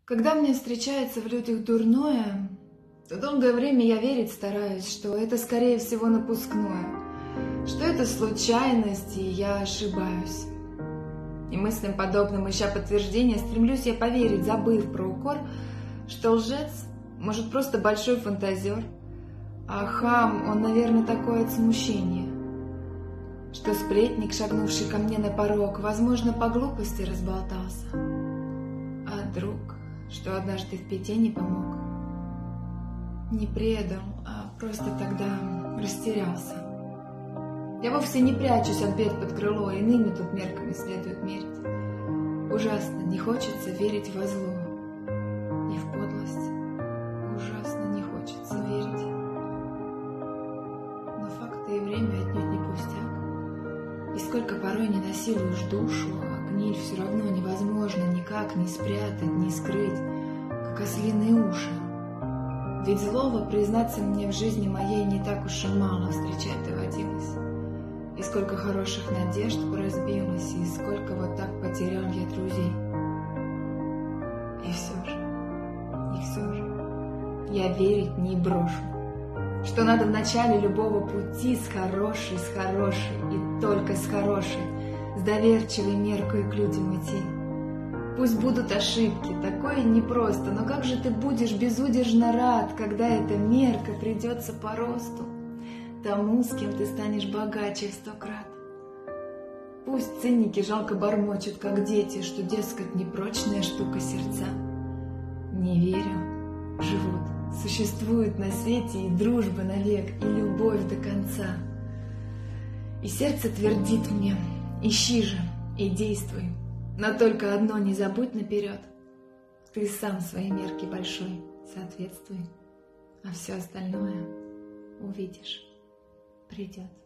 Когда мне встречается в людях дурное, то долгое время я верить стараюсь, что это, скорее всего, напускное, что это случайность, и я ошибаюсь. И мыслям подобным, ища подтверждения, стремлюсь я поверить, забыв про укор, что лжец, может, просто большой фантазер, а хам, он, наверное, такой от смущения, что сплетник, шагнувший ко мне на порог, возможно, по глупости разболтался, а друг, что однажды в беде не помог, не предал, а просто тогда растерялся. Я вовсе не прячусь от бед под крыло, иными тут мерками следует мерить. Ужасно не хочется верить во зло и в подлость. Ужасно не хочется верить. Но факты и время отнюдь не пустяк. И сколько порой не насилуешь душу, а гниль все равно невозможно никак не спрятать, не скрыть, как ослиные уши. Ведь злого, признаться мне, в жизни моей не так уж и мало встречать доводилось. И сколько хороших надежд поразбилось, и сколько вот так потерял я друзей. И все же, я верить не брошу, что надо в начале любого пути с хорошей, и только с хорошей, с доверчивой меркой к людям идти. Пусть будут ошибки, такое непросто, но как же ты будешь безудержно рад, когда эта мерка придется по росту тому, с кем ты станешь богаче в 100 крат. Пусть цинники жалко бормочут, как дети, что, дескать, непрочная штука сердца. Не верю, живут, существует на свете и дружба навек, и любовь до конца. И сердце твердит мне: ищи же и действуй, но только одно не забудь наперед: ты сам своей мерке большой соответствуй, а все остальное увидишь, придет.